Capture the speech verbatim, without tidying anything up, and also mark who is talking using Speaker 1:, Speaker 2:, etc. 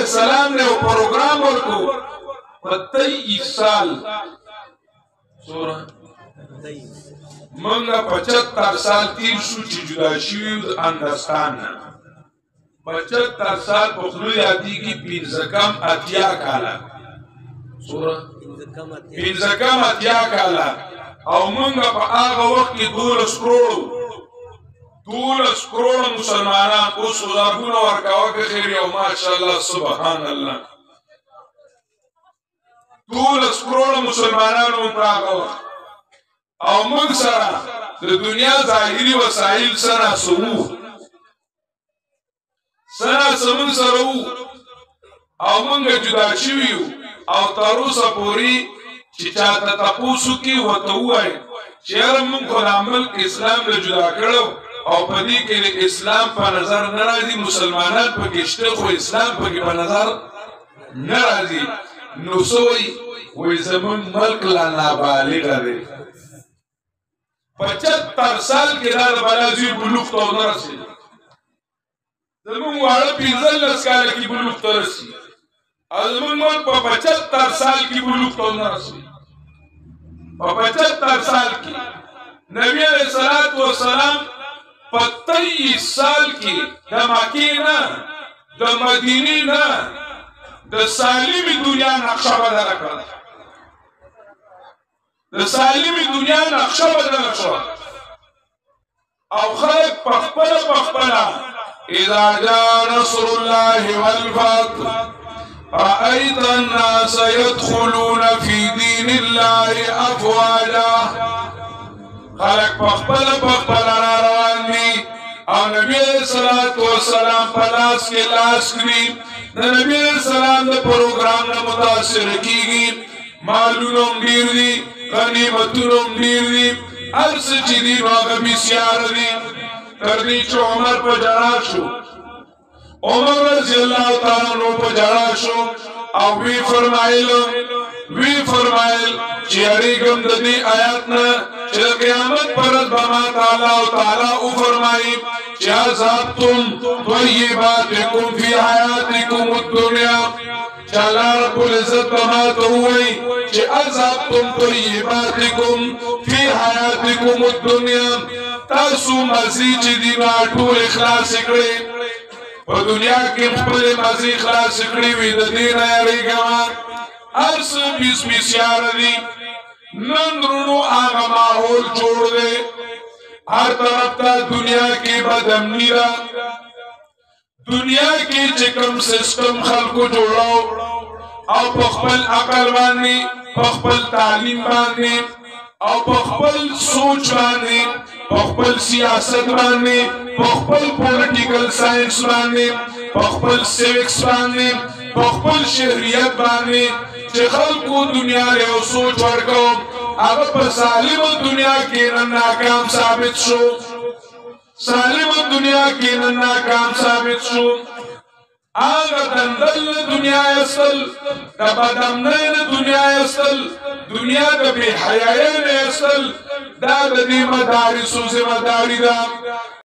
Speaker 1: السلام نے پروگرام ورکو تیئیس سال سورہ منگا پچہتر سال تیر شو چی جدا شوید اندستان پچہتر سال پخلو یادی کی پینزکم اتیا کالا سورہ پینزکم اتیا کالا او منگا پا آغا وقت کی دولس کروڑو دولس کروڑ مسلمانان کو سوزارگونا ورکاوا که خیری او ماشاءاللہ سبحان اللہ دولس کروڑ مسلمانان منتراغوا او منگ سرا د دنیا ظاہری وسائل سنا سمو سنا سمن سرو او منگ جدا شویو او تاروسا پوری چی چاہتا تپوسو کی و توائی چیارم من خود عمل اسلام لجدا کرو او پدی که اسلام پا نظر نرازی مسلمانان پا کشته خو اسلام پا که پا نظر نرازی نسوی وی زمان ملک لا نابالغ دے پچہتر سال کے دار بلازی بلوک تو نرسی زمان وارا پینزل لسکال کی بلوک تو رسی زمان ملک پا پچہتر سال کی بلوک تو نرسی پا پچہتر سال کی نبی علیہ السلام پتیس سال کی دا مکی نا دا مدینی نا دا سالمی دنیا نقشہ بدل کرد دا سالمی دنیا نقشہ بدل کرد او خلق پخپلا پخپلا اذا جاء نصر الله والفتح رأيت الناس يدخلون في دين الله أفواجا خلق پخپلا پخپلا روان دی او نبی صلی والسلام پلاس کے لاس کری نبی السلام دا پروگرام نا متاثر کی گی معلوم دیر دی غنیمتون دیر دی عرص چی دی باغ بیسیار دی کردی چو عمر پا جڑا شو عمر رضی اللہ تعالیٰ نو پا جڑا شو او وی فرمائل وی فرمائل چی اریگم دا دی آیاتنا چی قیامت پرد بما تعالیٰ و تعالیٰ او فرمائی چی عذابتم طیباتکم فی حیاتکم الدنیا چی اللہ رب العزت بما توئی چی عذابتم طیباتکم فی حیاتکم الدنیا تاسو مزی چی دینا طول اخلاص اکڑے و دنیا کی مخبر مزی اخلاص اکڑی وی دا دینا یریگا عرص بیس بیسیار دی نندرونو آغا ماحول چھوڑ دے ہر طرف تا دنیا کی بدمنی دا دنیا کی چکم سسٹم خلقو جوڑاو او پخپل عقل باندی پخپل تعلیم باندی او پخپل سوچ باندی پخپل سیاست باندی پخپل پولیٹیکل سائنس باندی پخپل سیوکس باندی پخپل شہریت باندی چه خلقو دنیا لے او سوچ ورکو اگر پا سالم دنیا کی ناکام ثابت شو سالم دنیا کی ناکام ثابت شو آگا دندل دنیا اصل دا بدمنین دنیا اصل دنیا دا بی حیائین اصل دا دا دی مداری سو زمداری دا